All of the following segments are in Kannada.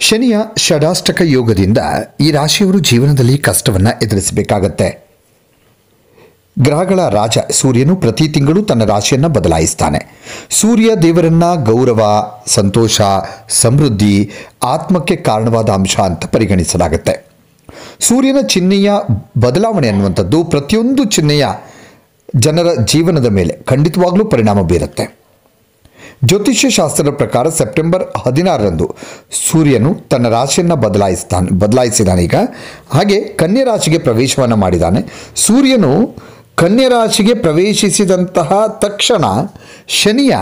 ಶನಿಯ ಷಡಾಷ್ಟಕ ಯೋಗದಿಂದ ಈ ರಾಶಿಯವರು ಜೀವನದಲ್ಲಿ ಕಷ್ಟವನ್ನು ಎದುರಿಸಬೇಕಾಗತ್ತೆ. ಗ್ರಹಗಳ ರಾಜ ಸೂರ್ಯನು ಪ್ರತಿ ತಿಂಗಳು ತನ್ನ ರಾಶಿಯನ್ನು ಬದಲಾಯಿಸ್ತಾನೆ. ಸೂರ್ಯ ದೇವರನ್ನ ಗೌರವ, ಸಂತೋಷ, ಸಮೃದ್ಧಿ, ಆತ್ಮಕ್ಕೆ ಕಾರಣವಾದ ಅಂಶ ಅಂತ ಪರಿಗಣಿಸಲಾಗುತ್ತೆ. ಸೂರ್ಯನ ಚಿಹ್ನೆಯ ಬದಲಾವಣೆ ಅನ್ನುವಂಥದ್ದು ಪ್ರತಿಯೊಂದು ಚಿಹ್ನೆಯ ಜನರ ಜೀವನದ ಮೇಲೆ ಖಂಡಿತವಾಗ್ಲೂ ಪರಿಣಾಮ ಬೀರುತ್ತೆ. ಜ್ಯೋತಿಷ್ಯ ಶಾಸ್ತ್ರದ ಪ್ರಕಾರ ಸೆಪ್ಟೆಂಬರ್ 16ರಂದು ಸೂರ್ಯನು ತನ್ನ ರಾಶಿಯನ್ನು ಬದಲಾಯಿಸಿದಾನೆ. ಈಗ ಹಾಗೆ ಕನ್ಯಾ ರಾಶಿಗೆ ಪ್ರವೇಶವನ್ನು ಮಾಡಿದ್ದಾನೆ. ಸೂರ್ಯನು ಕನ್ಯಾ ರಾಶಿಗೆ ಪ್ರವೇಶಿಸಿದಂತಹ ತಕ್ಷಣ ಶನಿಯ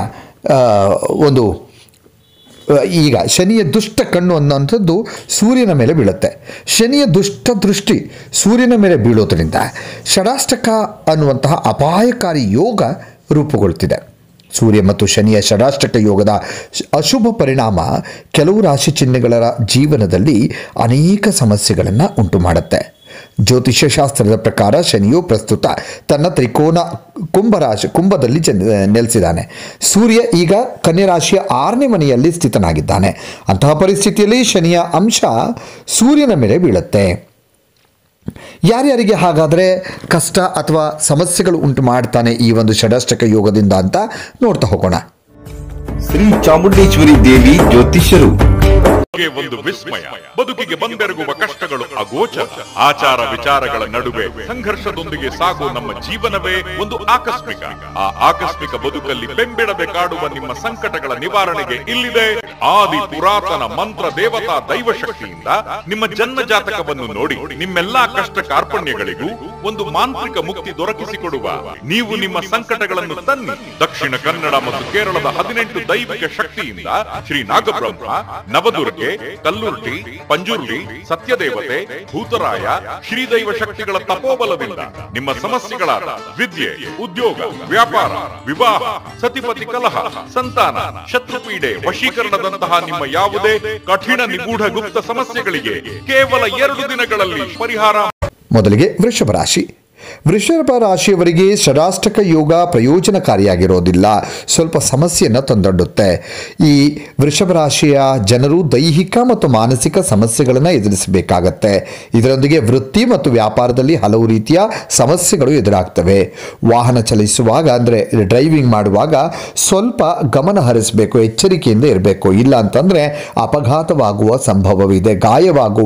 ಈಗ ಶನಿಯ ದುಷ್ಟ ಕಣ್ಣು ಅನ್ನುವಂಥದ್ದು ಸೂರ್ಯನ ಮೇಲೆ ಬೀಳುತ್ತೆ. ಶನಿಯ ದುಷ್ಟ ದೃಷ್ಟಿ ಸೂರ್ಯನ ಮೇಲೆ ಬೀಳೋದ್ರಿಂದ ಷಡಾಷ್ಟಕ ಅನ್ನುವಂತಹ ಅಪಾಯಕಾರಿ ಯೋಗ ರೂಪುಗೊಳ್ತಿದೆ. ಸೂರ್ಯ ಮತ್ತು ಶನಿಯ ಷಡಾಷ್ಟಕ ಯೋಗದ ಅಶುಭ ಪರಿಣಾಮ ಕೆಲವು ರಾಶಿ ಚಿಹ್ನೆಗಳ ಜೀವನದಲ್ಲಿ ಅನೇಕ ಸಮಸ್ಯೆಗಳನ್ನು ಉಂಟು ಮಾಡುತ್ತೆ. ಜ್ಯೋತಿಷ್ಯ ಶಾಸ್ತ್ರದ ಪ್ರಕಾರ ಶನಿಯು ಪ್ರಸ್ತುತ ತನ್ನ ತ್ರಿಕೋನ ಕುಂಭದಲ್ಲಿ ನೆಲೆಸಿದ್ದಾನೆ. ಸೂರ್ಯ ಈಗ ಕನ್ಯಾ ರಾಶಿಯ 6ನೇ ಮನೆಯಲ್ಲಿ ಸ್ಥಿತನಾಗಿದ್ದಾನೆ. ಅಂತಹ ಪರಿಸ್ಥಿತಿಯಲ್ಲಿ ಶನಿಯ ಅಂಶ ಸೂರ್ಯನ ಮೇಲೆ ಬೀಳುತ್ತೆ. ಯಾರ್ಯಾರಿಗೆ ಹಾಗಾದರೆ ಕಷ್ಟ ಅಥವಾ ಸಮಸ್ಯೆಗಳು ಉಂಟು ಮಾಡ್ತಾನೆ ಈ ಒಂದು ಷಡಾಷ್ಟಕ ಯೋಗದಿಂದ ಅಂತ ನೋಡ್ತಾ ಹೋಗೋಣ. ಶ್ರೀ ಚಾಮುಂಡೇಶ್ವರಿ ದೇವಿ ಜ್ಯೋತಿಷ್ಯರು ಒಂದು ವಿಸ್ಮಯ. ಬದುಕಿಗೆ ಬಂದೆರಗುವ ಕಷ್ಟಗಳು ಅಗೋಚರ. ಆಚಾರ ವಿಚಾರಗಳ ನಡುವೆ ಸಂಘರ್ಷದೊಂದಿಗೆ ಸಾಗುವ ನಮ್ಮ ಜೀವನವೇ ಒಂದು ಆಕಸ್ಮಿಕ. ಆ ಆಕಸ್ಮಿಕ ಬದುಕಲ್ಲಿ ಬೆಂಬಿಡದೆ ಕಾಡುವ ನಿಮ್ಮ ಸಂಕಟಗಳ ನಿವಾರಣೆಗೆ ಇಲ್ಲಿದೆ ಆದಿ ಪುರಾತನ ಮಂತ್ರ ದೇವತಾ ದೈವ ಶಕ್ತಿಯಿಂದ ನಿಮ್ಮ ಜನ್ಮ ಜಾತಕವನ್ನು ನೋಡಿ ನಿಮ್ಮೆಲ್ಲಾ ಕಷ್ಟ ಕಾರ್ಪಣ್ಯಗಳಿಗೂ ಒಂದು ಮಾಂತ್ರಿಕ ಮುಕ್ತಿ ದೊರಕಿಸಿಕೊಡುವ ನೀವು ನಿಮ್ಮ ಸಂಕಟಗಳನ್ನು ತನ್ನಿ. ದಕ್ಷಿಣ ಕನ್ನಡ ಮತ್ತು ಕೇರಳದ 18 ದೈವಿಕ ಶಕ್ತಿಯಿಂದ ಶ್ರೀ ನಾಗಬ್ರಹ್ಮ, ನವದುರ್ಗ, ಕಲ್ಲುರ್ಟಿ, ಪಂಜುರ್ಲಿ, ಸತ್ಯದೇವತೆ, ಭೂತರಾಯ, ಶ್ರೀದೈವ ಶಕ್ತಿಗಳ ತಪೋಬಲದಿಂದ ನಿಮ್ಮ ಸಮಸ್ಯೆಗಳಾದ ವಿದ್ಯೆ, ಉದ್ಯೋಗ, ವ್ಯಾಪಾರ, ವಿವಾಹ, ಸತಿಪತಿ ಕಲಹ, ಸಂತಾನ, ಶತ್ರುಪೀಡೆ, ವಶೀಕರಣದಂತಹ ನಿಮ್ಮ ಯಾವುದೇ ಕಠಿಣ ನಿಗೂಢ ಗುಪ್ತ ಸಮಸ್ಯೆಗಳಿಗೆ ಕೇವಲ 2 ದಿನಗಳಲ್ಲಿ ಪರಿಹಾರ. ಮೊದಲಿಗೆ ವೃಷಭ ರಾಶಿ. ವೃಷಭ ರಾಶಿಯವರಿಗೆ ಷಡಾಷ್ಟಕ ಯೋಗ ಪ್ರಯೋಜನಕಾರಿಯಾಗಿರೋದಿಲ್ಲ, ಸ್ವಲ್ಪ ಸಮಸ್ಯೆಯನ್ನು ತಂದೊಡ್ಡುತ್ತೆ. ಈ ವೃಷಭ ರಾಶಿಯ ಜನರು ದೈಹಿಕ ಮತ್ತು ಮಾನಸಿಕ ಸಮಸ್ಯೆಗಳನ್ನು ಎದುರಿಸಬೇಕಾಗತ್ತೆ. ಇದರೊಂದಿಗೆ ವೃತ್ತಿ ಮತ್ತು ವ್ಯಾಪಾರದಲ್ಲಿ ಹಲವು ರೀತಿಯ ಸಮಸ್ಯೆಗಳು ಎದುರಾಗ್ತವೆ. ವಾಹನ ಚಲಿಸುವಾಗ ಅಂದರೆ ಡ್ರೈವಿಂಗ್ ಮಾಡುವಾಗ ಸ್ವಲ್ಪ ಗಮನ ಹರಿಸಬೇಕು, ಎಚ್ಚರಿಕೆಯಿಂದ ಇರಬೇಕು. ಇಲ್ಲ ಅಂತಂದರೆ ಅಪಘಾತವಾಗುವ ಸಂಭವವಿದೆ, ಗಾಯವಾಗುವ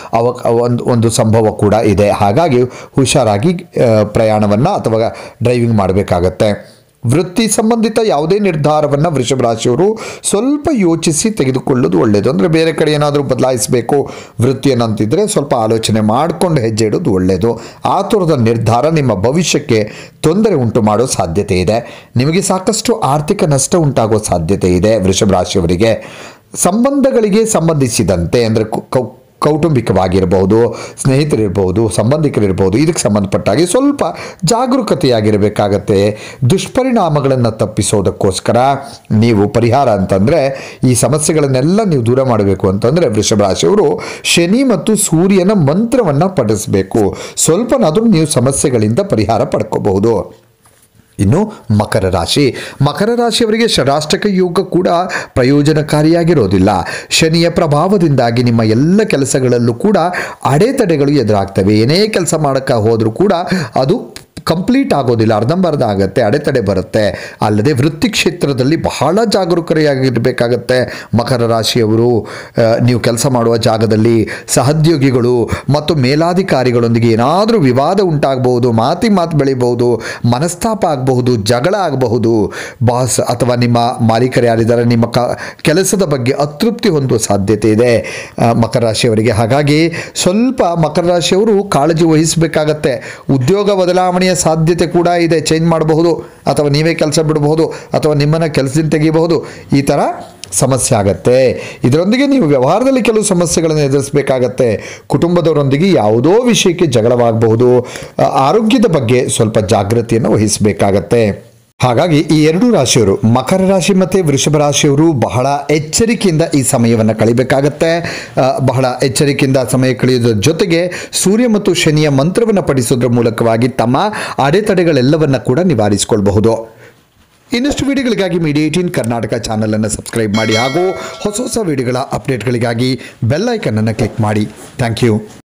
ಒಂದು ಸಂಭವ ಕೂಡ ಇದೆ. ಹಾಗಾಗಿ ಹುಷಾರಾಗಿ ಪ್ರಯಾಣವನ್ನು ಅಥವಾ ಡ್ರೈವಿಂಗ್ ಮಾಡಬೇಕಾಗತ್ತೆ. ವೃತ್ತಿ ಸಂಬಂಧಿತ ಯಾವುದೇ ನಿರ್ಧಾರವನ್ನು ವೃಷಭ ರಾಶಿಯವರು ಸ್ವಲ್ಪ ಯೋಚಿಸಿ ತೆಗೆದುಕೊಳ್ಳೋದು ಒಳ್ಳೆಯದು. ಅಂದರೆ ಬೇರೆ ಕಡೆ ಏನಾದರೂ ಬದಲಾಯಿಸಬೇಕು ವೃತ್ತಿಯನ್ನು ಅಂತಿದ್ರೆ ಸ್ವಲ್ಪ ಆಲೋಚನೆ ಮಾಡಿಕೊಂಡು ಹೆಜ್ಜೆ ಇಡೋದು ಒಳ್ಳೆಯದು. ಆತುರದ ನಿರ್ಧಾರ ನಿಮ್ಮ ಭವಿಷ್ಯಕ್ಕೆ ತೊಂದರೆ ಉಂಟು ಮಾಡೋ ಸಾಧ್ಯತೆ ಇದೆ. ನಿಮಗೆ ಸಾಕಷ್ಟು ಆರ್ಥಿಕ ನಷ್ಟ ಉಂಟಾಗೋ ಸಾಧ್ಯತೆ ಇದೆ. ವೃಷಭ ರಾಶಿಯವರಿಗೆ ಸಂಬಂಧಗಳಿಗೆ ಸಂಬಂಧಿಸಿದಂತೆ ಅಂದರೆ ಕೌಟುಂಬಿಕವಾಗಿರ್ಬೋದು, ಸ್ನೇಹಿತರಿರ್ಬೋದು, ಸಂಬಂಧಿಕರಿರ್ಬೋದು, ಇದಕ್ಕೆ ಸಂಬಂಧಪಟ್ಟಾಗಿ ಸ್ವಲ್ಪ ಜಾಗರೂಕತೆಯಾಗಿರಬೇಕಾಗತ್ತೆ. ದುಷ್ಪರಿಣಾಮಗಳನ್ನು ತಪ್ಪಿಸೋದಕ್ಕೋಸ್ಕರ ನೀವು ಪರಿಹಾರ ಅಂತಂದರೆ ಈ ಸಮಸ್ಯೆಗಳನ್ನೆಲ್ಲ ನೀವು ದೂರ ಮಾಡಬೇಕು ಅಂತಂದರೆ ವೃಷಭ ರಾಶಿಯವರು ಶನಿ ಮತ್ತು ಸೂರ್ಯನ ಮಂತ್ರವನ್ನು ಪಠಿಸಬೇಕು. ಸ್ವಲ್ಪನಾದರೂ ನೀವು ಸಮಸ್ಯೆಗಳಿಂದ ಪರಿಹಾರ ಪಡ್ಕೋಬಹುದು. ಇನ್ನು ಮಕರ ರಾಶಿ. ಮಕರ ರಾಶಿಯವರಿಗೆ ಷಡಾಷ್ಟಕ ಯೋಗ ಕೂಡ ಪ್ರಯೋಜನಕಾರಿಯಾಗಿರೋದಿಲ್ಲ. ಶನಿಯ ಪ್ರಭಾವದಿಂದಾಗಿ ನಿಮ್ಮ ಎಲ್ಲ ಕೆಲಸಗಳಲ್ಲೂ ಕೂಡ ಅಡೆತಡೆಗಳು ಎದುರಾಗ್ತವೆ. ಏನೇ ಕೆಲಸ ಮಾಡೋಕ್ಕೆ ಹೋದರೂ ಕೂಡ ಅದು ಕಂಪ್ಲೀಟ್ ಆಗೋದಿಲ್ಲ, ಅರ್ಧಂಬರ್ಧ ಆಗುತ್ತೆ, ಅಡೆತಡೆ ಬರುತ್ತೆ. ಅಲ್ಲದೆ ವೃತ್ತಿ ಕ್ಷೇತ್ರದಲ್ಲಿ ಬಹಳ ಜಾಗರೂಕರಾಗಿರಬೇಕಾಗತ್ತೆ ಮಕರ ರಾಶಿಯವರು. ನೀವು ಕೆಲಸ ಮಾಡುವ ಜಾಗದಲ್ಲಿ ಸಹೋದ್ಯೋಗಿಗಳು ಮತ್ತು ಮೇಲಾಧಿಕಾರಿಗಳೊಂದಿಗೆ ಏನಾದರೂ ವಿವಾದ ಉಂಟಾಗಬಹುದು, ಮಾತು ಬೆಳೀಬಹುದು, ಮನಸ್ತಾಪ ಆಗಬಹುದು, ಜಗಳ ಆಗಬಹುದು. ಬಾಸ್ ಅಥವಾ ನಿಮ್ಮ ಮಾಲೀಕರು ಯಾರಿದ್ದಾರೆ ನಿಮ್ಮ ಕೆಲಸದ ಬಗ್ಗೆ ಅತೃಪ್ತಿ ಹೊಂದುವ ಸಾಧ್ಯತೆ ಇದೆ ಮಕರ ರಾಶಿಯವರಿಗೆ. ಹಾಗಾಗಿ ಸ್ವಲ್ಪ ಮಕರ ರಾಶಿಯವರು ಕಾಳಜಿ ವಹಿಸಬೇಕಾಗತ್ತೆ. ಉದ್ಯೋಗ ಬದಲಾವಣೆಯ ಸಾಧ್ಯತೆ ಕೂಡ ಇದೆ. ಚೇಂಜ್ ಮಾಡಬಹುದು ಅಥವಾ ನೀವೇ ಕೆಲಸ ಬಿಡಬಹುದು ಅಥವಾ ನಿಮ್ಮನ್ನು ಕೆಲಸದಿಂದ ತೆಗಿಬಹುದು. ಈ ಥರ ಸಮಸ್ಯೆ ಆಗತ್ತೆ. ಇದರೊಂದಿಗೆ ನೀವು ವ್ಯವಹಾರದಲ್ಲಿ ಕೆಲವು ಸಮಸ್ಯೆಗಳನ್ನು ಎದುರಿಸಬೇಕಾಗತ್ತೆ. ಕುಟುಂಬದವರೊಂದಿಗೆ ಯಾವುದೋ ವಿಷಯಕ್ಕೆ ಜಗಳವಾಗಬಹುದು. ಆರೋಗ್ಯದ ಬಗ್ಗೆ ಸ್ವಲ್ಪ ಜಾಗೃತಿಯನ್ನು ವಹಿಸಬೇಕಾಗತ್ತೆ. ಹಾಗಾಗಿ ಈ 2 ರಾಶಿಯವರು ಮಕರ ರಾಶಿ ಮತ್ತು ವೃಷಭ ರಾಶಿಯವರು ಬಹಳ ಎಚ್ಚರಿಕೆಯಿಂದ ಈ ಸಮಯವನ್ನು ಕಳಿಬೇಕಾಗತ್ತೆ. ಬಹಳ ಎಚ್ಚರಿಕೆಯಿಂದ ಸಮಯ ಕಳೆಯೋದ್ರ ಜೊತೆಗೆ ಸೂರ್ಯ ಮತ್ತು ಶನಿಯ ಮಂತ್ರವನ್ನು ಪಠಿಸೋದ್ರ ಮೂಲಕವಾಗಿ ತಮ್ಮ ಅಡೆತಡೆಗಳೆಲ್ಲವನ್ನು ಕೂಡ ನಿವಾರಿಸಿಕೊಳ್ಬಹುದು. ಇನ್ನಷ್ಟು ವಿಡಿಯೋಗಳಿಗಾಗಿ ಮೀಡಿಯಾ 18 ಕರ್ನಾಟಕ ಚಾನಲನ್ನು ಸಬ್ಸ್ಕ್ರೈಬ್ ಮಾಡಿ ಹಾಗೂ ಹೊಸ ವಿಡಿಯೋಗಳ ಅಪ್ಡೇಟ್ಗಳಿಗಾಗಿ ಬೆಲ್ ಐಕನ್ ಅನ್ನು ಕ್ಲಿಕ್ ಮಾಡಿ. Thank you.